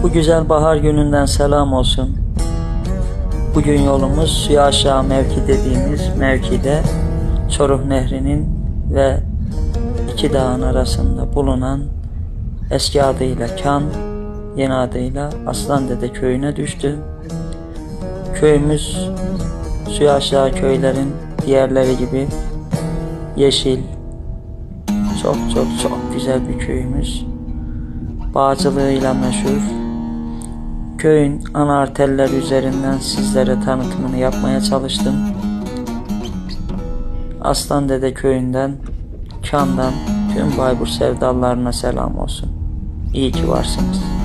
Bu güzel bahar gününden selam olsun. Bugün yolumuz suya aşağı mevki dediğimiz mevkide Çoruh Nehri'nin ve iki dağın arasında bulunan eski adıyla Kan, yeni adıyla Aslandede köyüne düştü. Köyümüz suya aşağı köylerin diğerleri gibi yeşil, çok güzel bir köyümüz. Bağcılığıyla meşhur. Köyün ana arterleri üzerinden sizlere tanıtımını yapmaya çalıştım. Aslandede köyünden, Kan'dan tüm Bayburt sevdalarına selam olsun. İyi ki varsınız.